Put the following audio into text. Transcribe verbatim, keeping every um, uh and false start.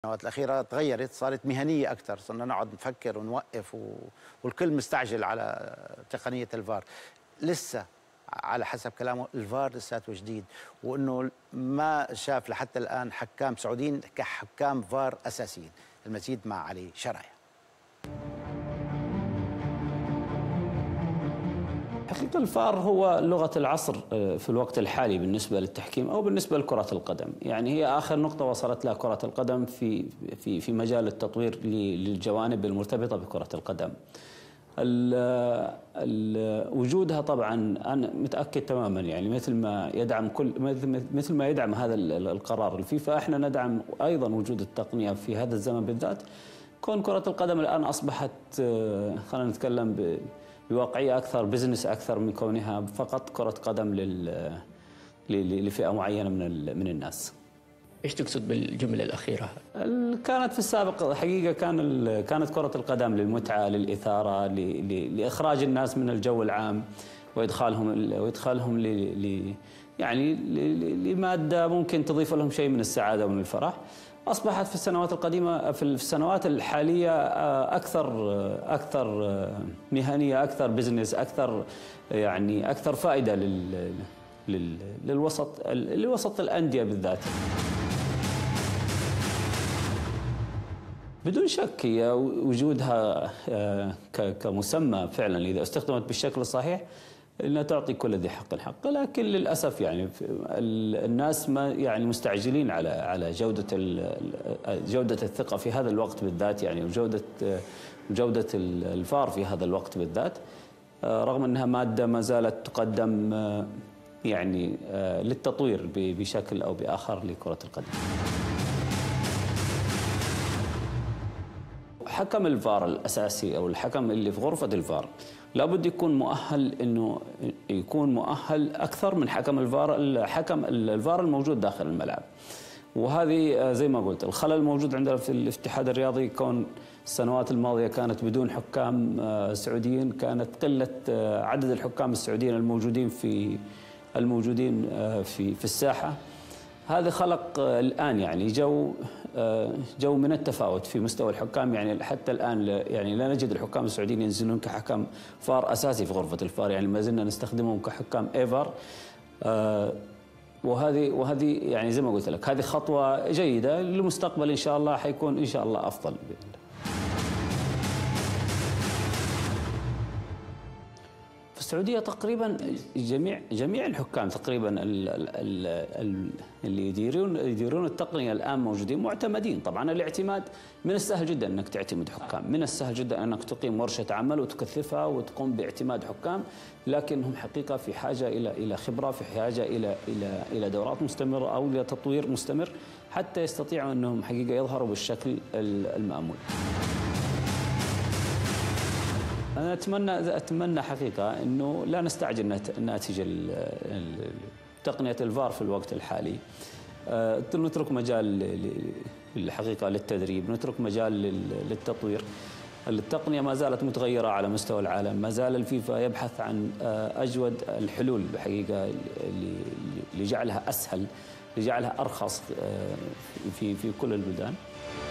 السنوات الأخيرة تغيرت، صارت مهنية أكثر، صرنا نقعد نفكر ونوقف و... والكل مستعجل على تقنية الفار. لسه على حسب كلامه الفار لساته جديد، وأنه ما شاف لحتى الآن حكام سعوديين كحكام فار أساسيين. المزيد مع علي شرايع. حقيقة الفار هو لغة العصر في الوقت الحالي بالنسبة للتحكيم أو بالنسبة لكرة القدم، يعني هي آخر نقطة وصلت لها كرة القدم في في في مجال التطوير للجوانب المرتبطة بكرة القدم. ال ال وجودها طبعا أنا متأكد تماما، يعني مثل ما يدعم كل مثل ما يدعم هذا القرار الفيفا، احنا ندعم أيضا وجود التقنية في هذا الزمن بالذات. كون كرة القدم الآن أصبحت خلينا نتكلم ب بواقعية أكثر، بزنس أكثر من كونها فقط كرة قدم لل لفئة معينة من من الناس. ايش تقصد بالجملة الأخيرة؟ كانت في السابق حقيقة كان كانت كرة القدم للمتعة، للإثارة، لإخراج الناس من الجو العام وإدخالهم وإدخالهم ل يعني لمادة ممكن تضيف لهم شيء من السعادة ومن الفرح. أصبحت في السنوات القديمة في السنوات الحالية أكثر أكثر مهنية، أكثر بزنس، أكثر يعني أكثر فائدة لل للوسط لوسط الأندية بالذات. بدون شك هي وجودها كمسمى فعلا إذا استخدمت بالشكل الصحيح انها تعطي كل ذي حق الحق، لكن للاسف يعني الناس ما يعني مستعجلين على على جوده جوده الثقه في هذا الوقت بالذات، يعني وجوده جوده الفار في هذا الوقت بالذات، رغم انها ماده ما زالت تقدم يعني للتطوير بشكل او باخر لكره القدم. حكم الفار الاساسي او الحكم اللي في غرفه الفار لابد يكون مؤهل، انه يكون مؤهل اكثر من حكم الفار الحكم الفار الموجود داخل الملعب. وهذه زي ما قلت الخلل الموجود عندنا في الاتحاد الرياضي، كون السنوات الماضيه كانت بدون حكام سعوديين، كانت قله عدد الحكام السعوديين الموجودين في الموجودين في في الساحه. هذا خلق الآن يعني جو جو من التفاوت في مستوى الحكام، يعني حتى الآن يعني لا نجد الحكام السعوديين ينزلون كحكم فار أساسي في غرفة الفار، يعني ما زلنا نستخدمهم كحكام ايفر. وهذه وهذه يعني زي ما قلت لك هذه خطوة جيدة للمستقبل، إن شاء الله حيكون إن شاء الله أفضل بإذن الله. السعودية تقريبا جميع جميع الحكام تقريبا اللي يديرون يديرون التقنية الآن موجودين معتمدين. طبعا الاعتماد من السهل جدا انك تعتمد حكام، من السهل جدا انك تقيم ورشة عمل وتكثفها وتقوم باعتماد حكام، لكنهم حقيقة في حاجة الى الى خبرة، في حاجة الى الى الى دورات مستمرة او الى تطوير مستمر حتى يستطيعوا انهم حقيقة يظهروا بالشكل المأمول. أنا أتمنى أتمنى حقيقة إنه لا نستعجل ناتج تقنية الفار في الوقت الحالي. نترك مجال الحقيقة للتدريب، نترك مجال للتطوير. التقنية ما زالت متغيرة على مستوى العالم، ما زال الفيفا يبحث عن أجود الحلول بحقيقة لجعلها أسهل، لجعلها أرخص في في كل البلدان.